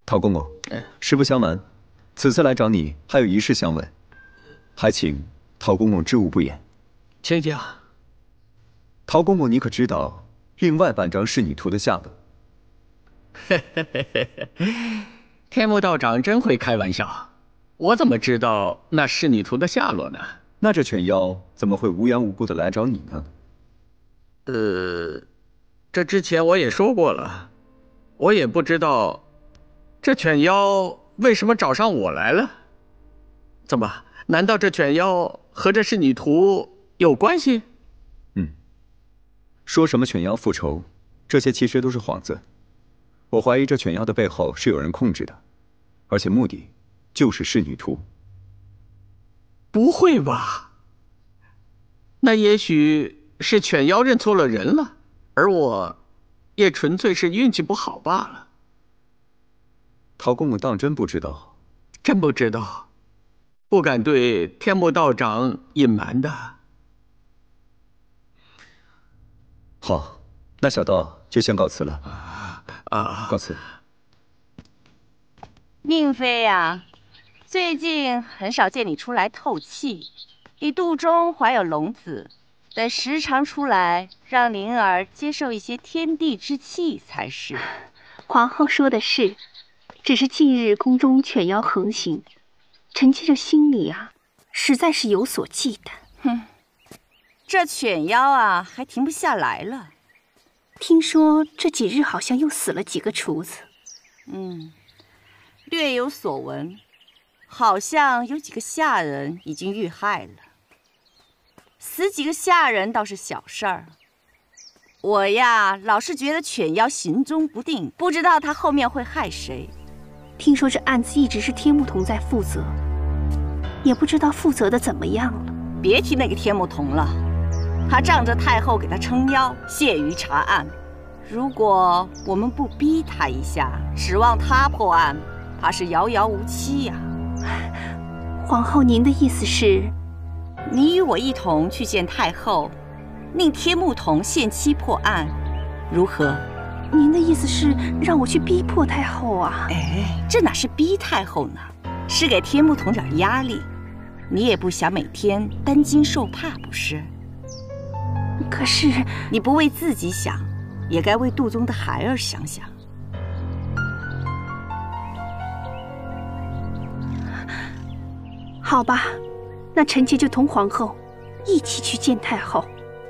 陶公公，实不相瞒，此次来找你还有一事相问，还请陶公公知无不言。 请讲。 陶公公，你可知道另外半张仕女图的下落？ 天目道长真会开玩笑，我怎么知道那仕女图的下落呢？ 那这犬妖怎么会无缘无故的来找你呢？ 这之前我也说过了，我也不知道这犬妖为什么找上我来了。怎么？难道这犬妖和这仕女图有关系？ 说什么犬妖复仇，这些其实都是幌子。我怀疑这犬妖的背后是有人控制的，而且目的就是仕女图。 不会吧？那也许是犬妖认错了人了，而我也纯粹是运气不好罢了。 陶公公当真不知道？ 真不知道，不敢对天目道长隐瞒的。 好，那小道就先告辞了。告辞。 宁妃呀，最近很少见你出来透气，你肚中怀有龙子，得时常出来，让灵儿接受一些天地之气才是。 皇后说的是，只是近日宫中犬妖横行，臣妾这心里啊，实在是有所忌惮。 哼，这犬妖啊，还停不下来了。 听说这几日好像又死了几个厨子。 略有所闻，好像有几个下人已经遇害了。死几个下人倒是小事儿，我呀，老是觉得犬妖行踪不定，不知道他后面会害谁。 听说这案子一直是天目童在负责，也不知道负责的怎么样了。 别提那个天目童了，他仗着太后给他撑腰，屑于查案。如果我们不逼他一下，指望他破案，怕是遥遥无期呀。 皇后，您的意思是？ 你与我一同去见太后，令天目童限期破案，如何？ 您的意思是让我去逼迫太后啊？ 这哪是逼太后呢？是给天目童点压力。你也不想每天担惊受怕，不是？ 可是你不为自己想，也该为肚中的孩儿想想。 好吧，那臣妾就同皇后一起去见太后。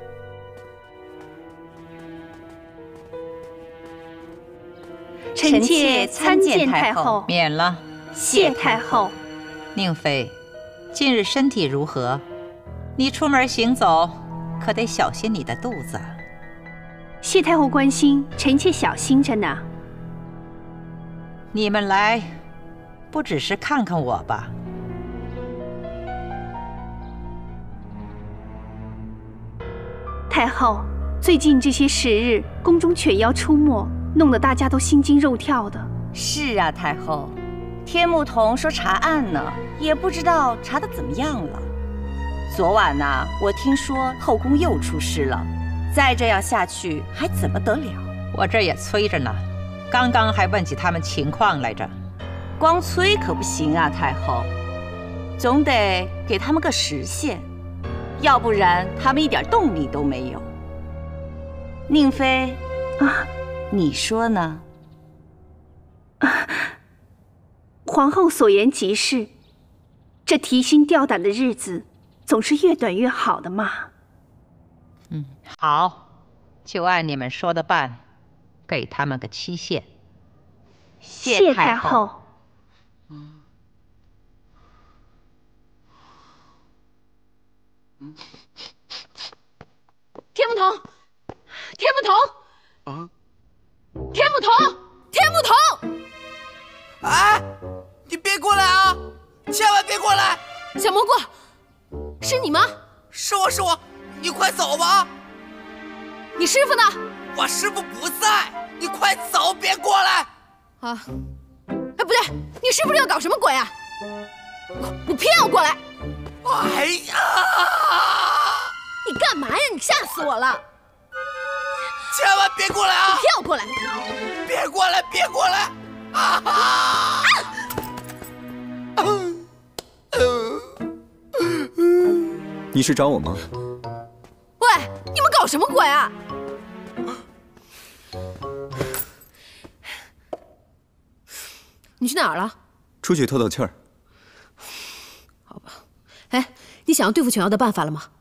臣妾参见太后。 免了。 谢太后。 宁妃，近日身体如何？你出门行走，可得小心你的肚子。 谢太后关心，臣妾小心着呢。 你们来，不只是看看我吧？ 太后，最近这些时日，宫中犬妖出没，弄得大家都心惊肉跳的。 是啊，太后，天目童说查案呢，也不知道查得怎么样了。昨晚呢，我听说后宫又出事了，再这样下去还怎么得了？ 我这也催着呢，刚刚还问起他们情况来着。 光催可不行啊，太后，总得给他们个时限，要不然他们一点动力都没有。宁妃啊，你说呢？ 皇后所言极是，这提心吊胆的日子总是越短越好的嘛。 好，就按你们说的办，给他们个期限。 谢太后。 天目童，天目童，啊！天目童，天目童！ 哎，你别过来啊！千万别过来！ 小蘑菇，是你吗？ 是我，你快走吧！ 你师傅呢？ 我师傅不在，你快走，别过来！ 啊！哎，不对，你师傅要搞什么鬼啊？你偏要过来！ 哎呀！ 你干嘛呀？你吓死我了！ 千万别过来啊！ 你偏要过来！ 别过来！别过来！啊哈！ 你是找我吗？ 喂，你们搞什么鬼啊？你去哪儿了？ 出去透透气儿。 好吧。哎，你想要对付犬妖的办法了吗？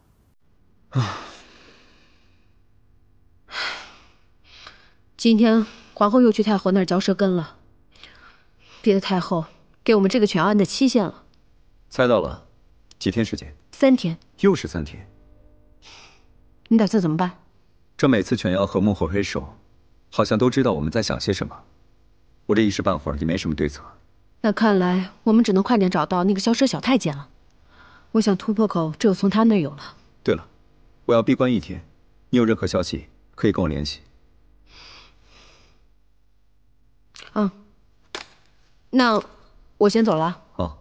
今天皇后又去太后那儿嚼舌根了，逼得太后给我们这个犬妖案的期限了。 猜到了，几天时间 ？3天。 又是3天。 你打算怎么办？ 这每次犬妖和幕后黑手，好像都知道我们在想些什么。我这一时半会儿也没什么对策。 那看来我们只能快点找到那个消失小太监了。我想突破口只有从他那儿有了。 对了，我要闭关1天，你有任何消息可以跟我联系。 嗯，那我先走了。 好。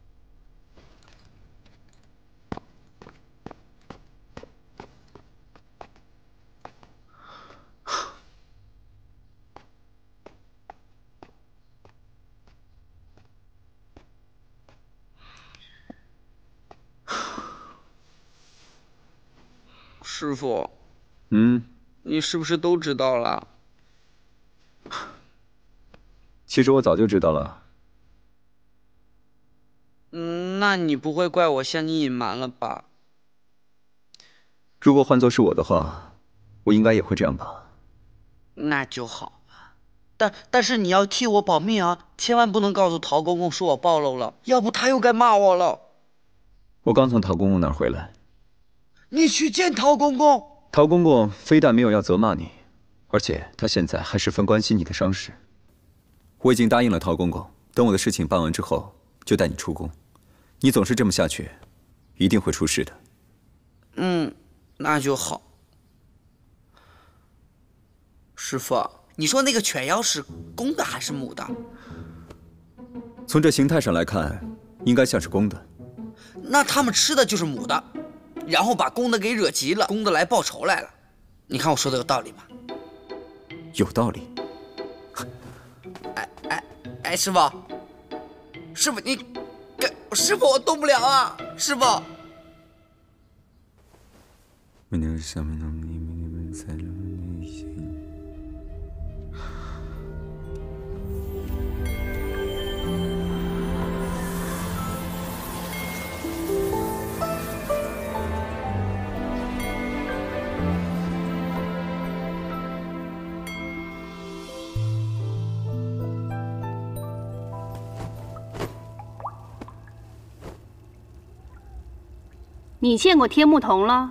师傅， 你是不是都知道了？ 其实我早就知道了。 那你不会怪我向你隐瞒了吧？ 如果换作是我的话，我应该也会这样吧。 那就好。但是你要替我保密啊，千万不能告诉陶公公说我暴露了，要不他又该骂我了。 我刚从陶公公那儿回来。 你去见陶公公？ 陶公公非但没有要责骂你，而且他现在还十分关心你的伤势。我已经答应了陶公公，等我的事情办完之后，就带你出宫。你总是这么下去，一定会出事的。 那就好。师傅，你说那个犬妖是公的还是母的？ 从这形态上来看，应该像是公的。 那他们吃的就是母的，然后把公的给惹急了，公的来报仇来了。你看我说的有道理吗？ 有道理。 师傅，师傅你，师傅我动不了啊，师傅。 你见过天目童了？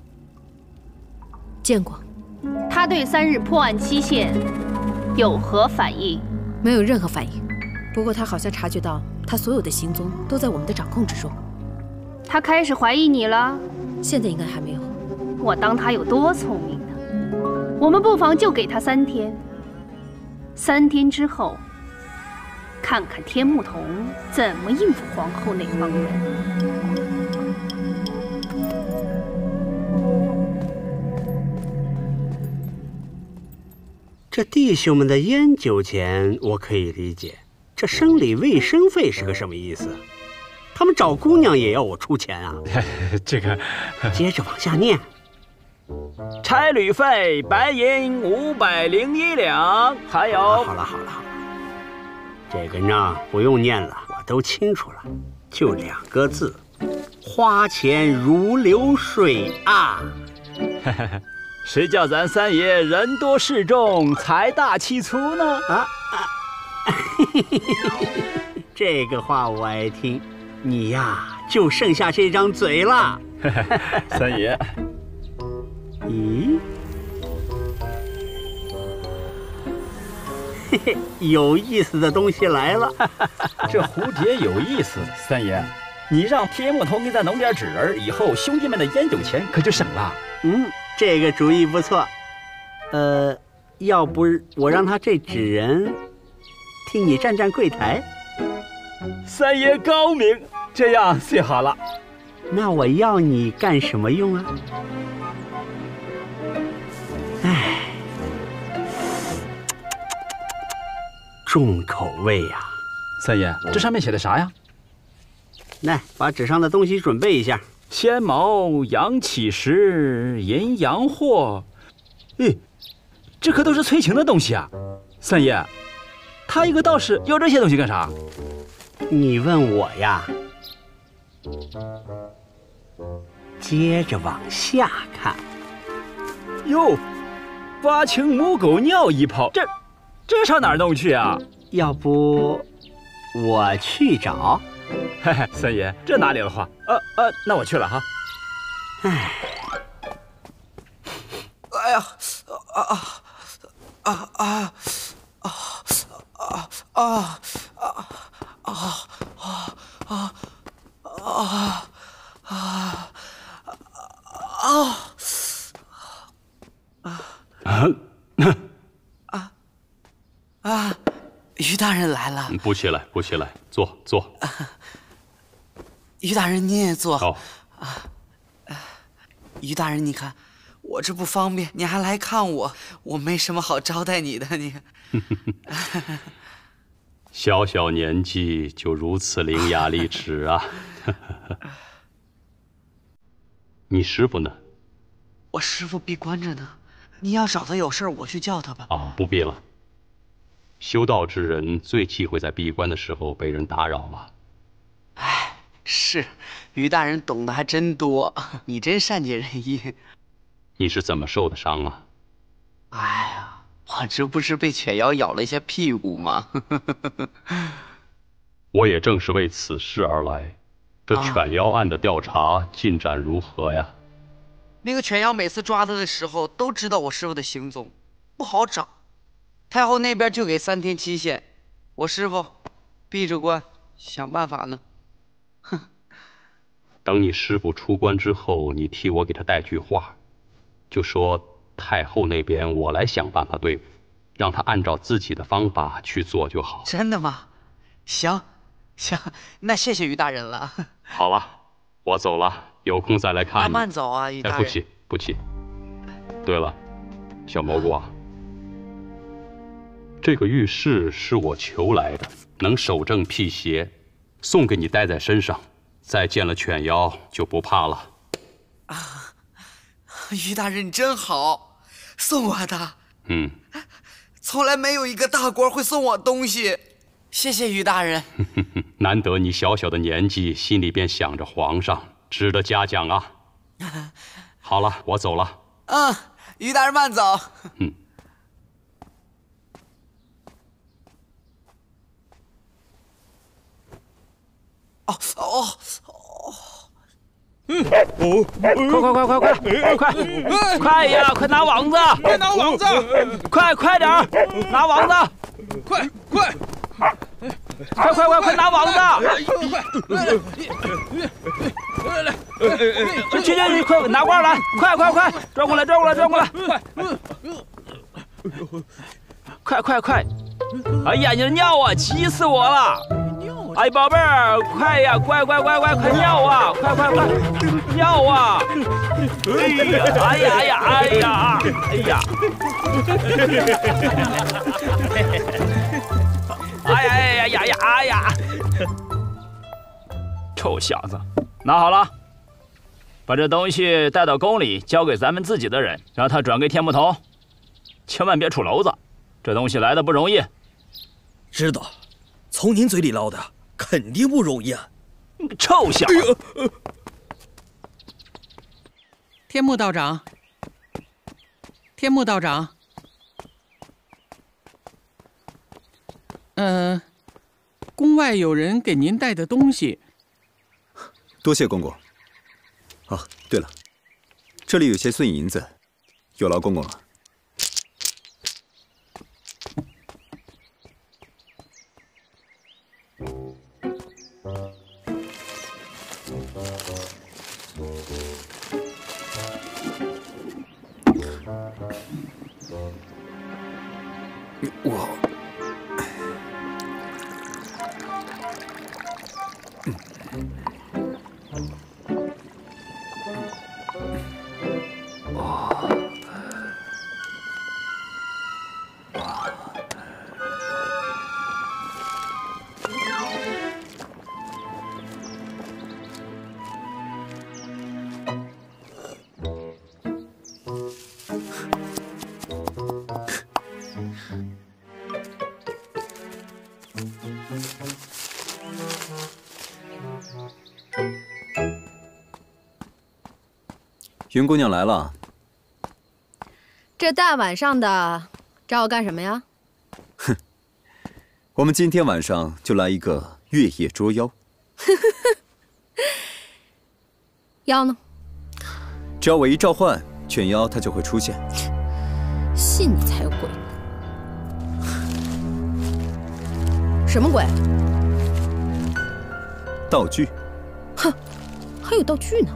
见过。 他对3日破案期限有何反应？ 没有任何反应。不过他好像察觉到，他所有的行踪都在我们的掌控之中。 他开始怀疑你了？ 现在应该还没有。 我当他有多聪明呢？我们不妨就给他3天。3天之后，看看天目童怎么应付皇后那帮人。 这弟兄们的烟酒钱我可以理解，这生理卫生费是个什么意思？他们找姑娘也要我出钱啊？ 这个， 接着往下念。 差旅费白银501两，还有…… 好了，这个账不用念了，我都清楚了，就2个字：花钱如流水啊！ 谁叫咱三爷人多势众，财大气粗呢？ 这个话我爱听。你呀，就剩下这张嘴了。 三爷， 咦？嘿嘿，有意思的东西来了。 这蝴蝶有意思，三爷，你让天目童给咱弄点纸儿，以后兄弟们的烟酒钱可就省了。 这个主意不错，要不我让他这纸人替你站柜台？ 三爷高明，这样最好了。 那我要你干什么用啊？哎，重口味呀！ 三爷，这上面写的啥呀？ 来，把纸上的东西准备一下。 仙毛阳起时，阴阳货。哎，这可都是催情的东西啊！三爷，他一个道士要这些东西干啥？ 你问我呀？接着往下看。 哟，八青母狗尿一泡，这上哪儿弄去啊？ 要不我去找？ 嘿嘿，三爷，这哪里的话？那我去了哈。 哎， 哎呀， 于大人来了。 不起来，不起来，坐坐。 于大人您也坐。 好。 于大人，你看我这不方便，你还来看我，我没什么好招待你的。你看， 小小年纪就如此伶牙俐齿啊！你师傅呢？ 我师傅闭关着呢。你要找他有事，我去叫他吧。 啊，不必了。修道之人最忌讳在闭关的时候被人打扰了。 哎，是，于大人懂得还真多，你真善解人意。 你是怎么受的伤啊？ 哎呀，我这不是被犬妖咬了一下屁股吗？ 我也正是为此事而来。这犬妖案的调查进展如何呀？ 那个犬妖每次抓他的时候，都知道我师傅的行踪，不好找。太后那边就给3天期限，我师傅闭着关想办法呢。哼。 等你师傅出关之后，你替我给他带句话，就说太后那边我来想办法对付，让他按照自己的方法去做就好。 真的吗？行，那谢谢于大人了。 好了，我走了，有空再来看你。 慢走啊，于大人。 不急。对了，小蘑菇啊，这个玉饰是我求来的，能守正辟邪，送给你带在身上，再见了犬妖就不怕了。 啊，于大人你真好，送我的。从来没有一个大官会送我东西，谢谢于大人。 难得你小小的年纪心里便想着皇上，值得嘉奖啊。好了，我走了。 于大人慢走。 快呀！快拿网子！ 快拿网子！ 快点儿，拿网子！ 快拿网子！去，快拿罐来！快，转过来！快！哎呀，你的尿啊，急死我了！哎，宝贝儿，快呀，乖，快尿啊，快，尿啊！哎呀！臭小子，拿好了，把这东西带到宫里，交给咱们自己的人，让他转给天木童，千万别出篓子。这东西来的不容易。 知道，从您嘴里捞的。肯定不容易啊！ 你个臭小子！ 天木道长，宫外有人给您带的东西。 多谢公公。啊，对了，这里有些碎银子，有劳公公了。 云姑娘来了。 这大晚上的找我干什么呀？ 哼，我们今天晚上就来一个月夜捉妖。 妖呢？ 只要我一召唤犬妖，它就会出现。 信你才有鬼！什么鬼？ 道具。 哼，还有道具呢。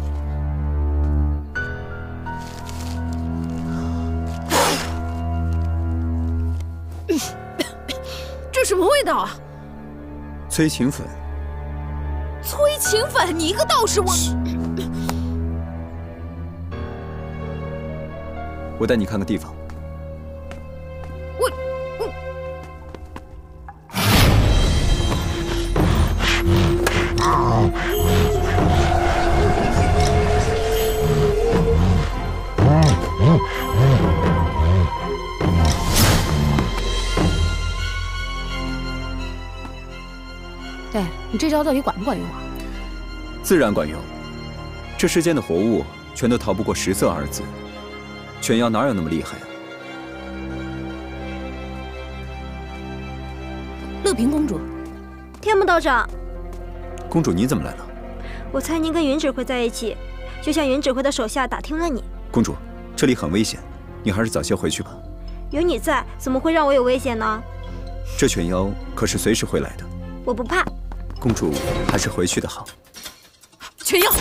这什么味道啊？ 催情粉。 催情粉？你一个道士， 我带你看个地方。 对，你这招到底管不管用啊？ 自然管用。这世间的活物全都逃不过食色二字，犬妖哪有那么厉害啊？ 乐平公主， 天幕道长， 公主你怎么来了？ 我猜您跟云指挥在一起，就像云指挥的手下打听了你。 公主，这里很危险，你还是早些回去吧。 有你在，怎么会让我有危险呢？ 这犬妖可是随时会来的。 我不怕。 公主还是回去的好。 犬妖！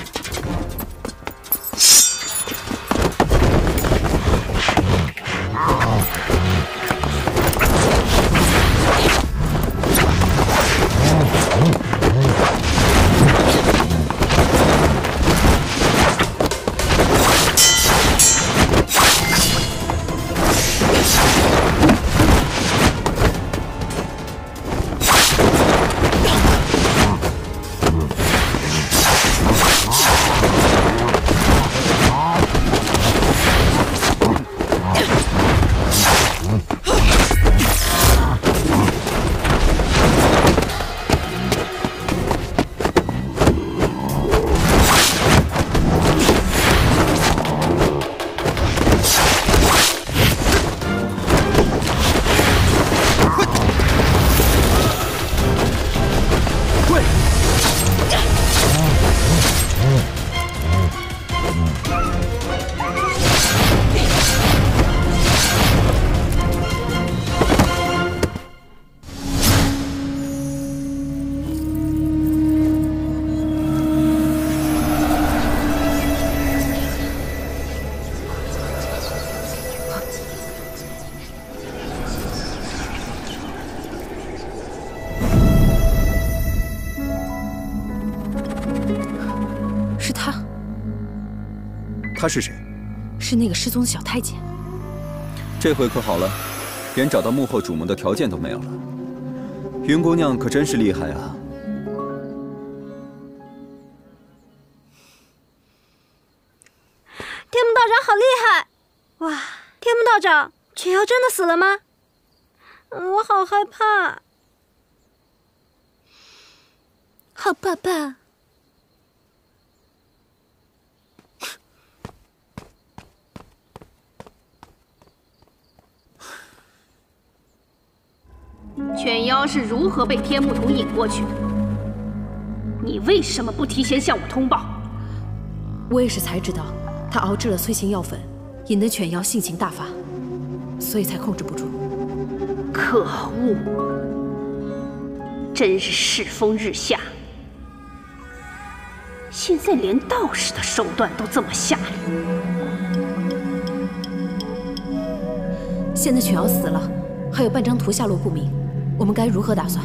他是谁？ 是那个失踪的小太监。 这回可好了，连找到幕后主谋的条件都没有了。云姑娘可真是厉害啊！ 天幕道长好厉害！哇，天幕道长，犬妖真的死了吗？我好害怕。 好爸爸。 犬妖是如何被天幕童引过去的？你为什么不提前向我通报？ 我也是才知道，他熬制了催情药粉，引得犬妖性情大发，所以才控制不住。 可恶！真是世风日下，现在连道士的手段都这么下流。 现在犬妖死了，还有半张图下落不明，我们该如何打算？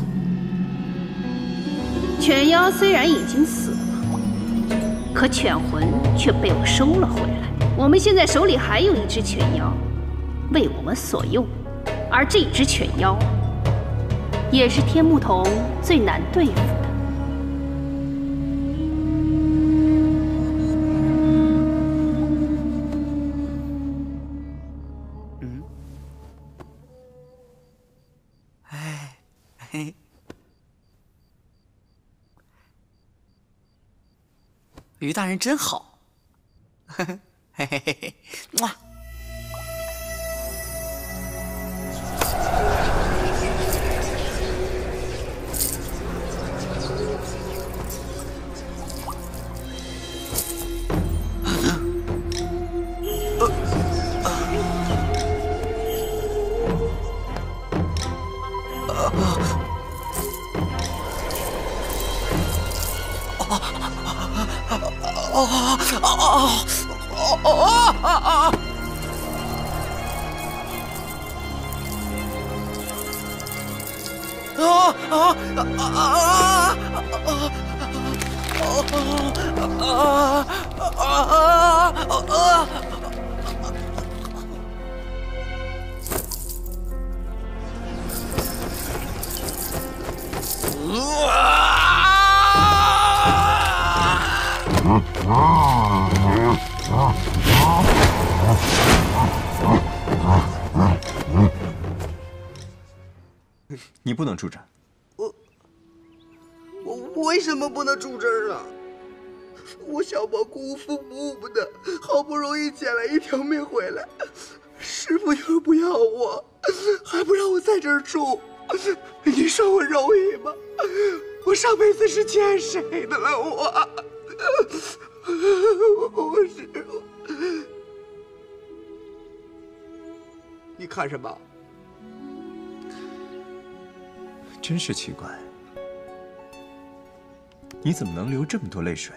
犬妖虽然已经死了，可犬魂却被我收了回来。我们现在手里还有一只犬妖，为我们所用，而这只犬妖也是天幕童最难对付的。 于大人真好， 嘿嘿嘿嘿，哇！ 你不能住这儿。 我为什么不能住这儿啊？我小宝辜负父母的，好不容易捡来一条命回来，师傅又不要我，还不让我在这儿住，你说我容易吗？我上辈子是欠谁的了？我师傅，你看什么？ 真是奇怪，你怎么能流这么多泪水？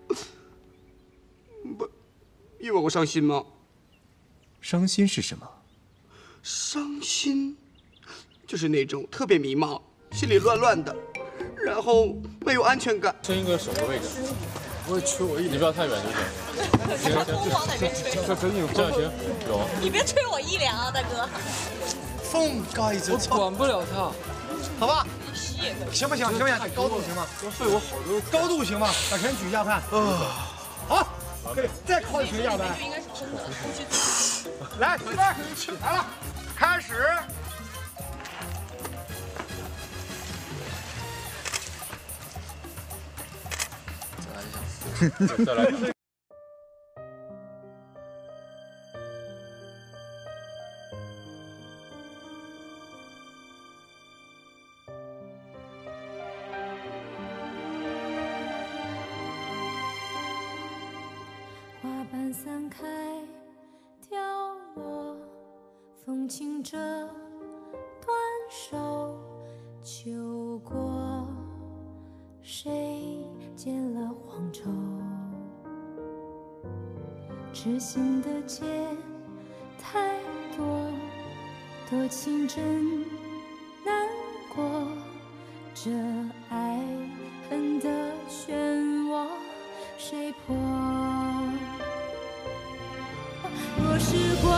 不，因为我伤心吗？ 伤心是什么？ 伤心，就是那种特别迷茫，心里乱乱的，然后没有安全感。 伸一个手的位置，不会吹我一点，你不要太远就行。行， 往哪边吹？ 这赶紧这样行，有。 你别吹我一两啊，大哥。 风高一直我管不了他。 好吧， 行不行？高度行吗？ 都费我好多。 高度行吗？把拳举一下看。好，可以，再靠一拳下来。来，准备，来了，开始。 再来一下。 花瓣散开，掉落，风轻着断手，秋过，谁剪了黄绸？痴心的结太多，多情真难过，这爱恨的漩涡谁破？若是过